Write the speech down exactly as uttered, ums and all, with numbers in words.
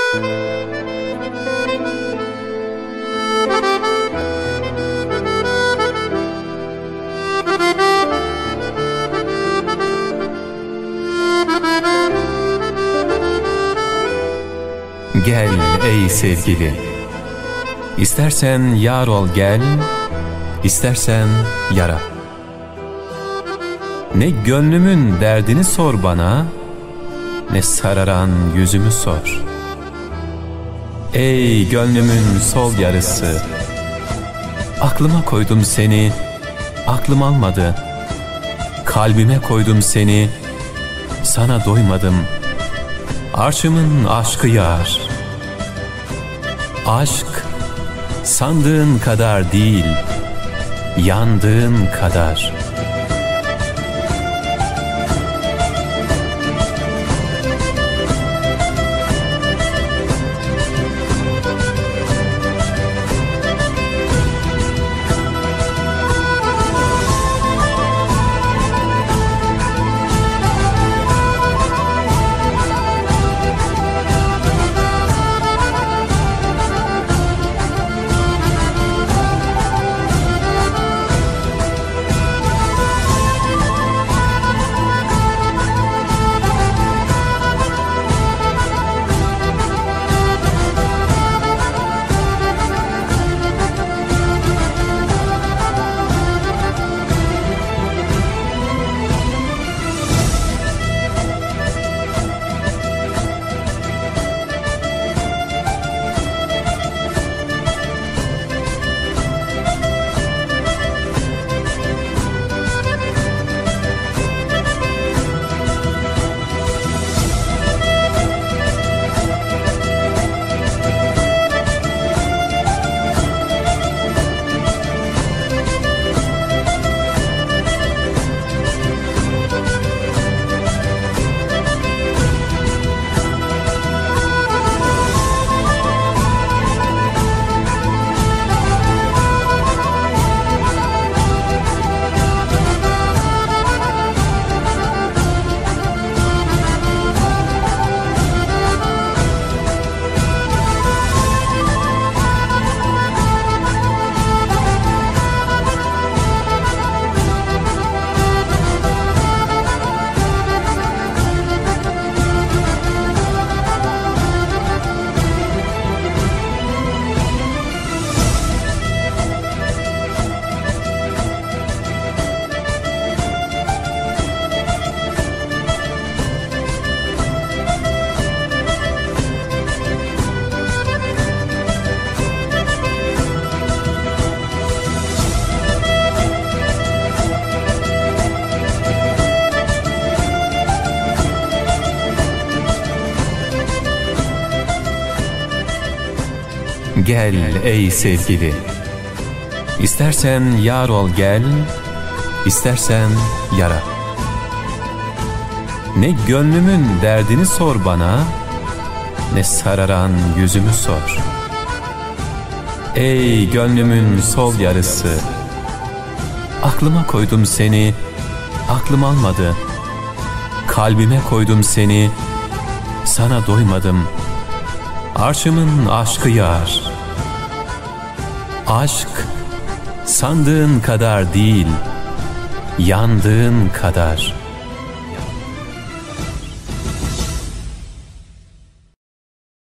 Gel ey sevgili, İstersen yar ol gel, istersen yara. Ne gönlümün derdini sor bana, ne sararan yüzümü sor. Ey gönlümün sol yarısı, aklıma koydum seni, aklım almadı. Kalbime koydum seni, sana doymadım. Arşımın aşkı yar. Aşk sandığın kadar değil, yandığın kadar. Gel ey sevgili, İstersen yar ol gel, istersen yara. Ne gönlümün derdini sor bana, ne sararan yüzümü sor. Ey gönlümün sol yarısı, aklıma koydum seni, aklım almadı. Kalbime koydum seni, sana doymadım. Arşımın aşkı yar. Aşk sandığın kadar değil, yandığın kadar.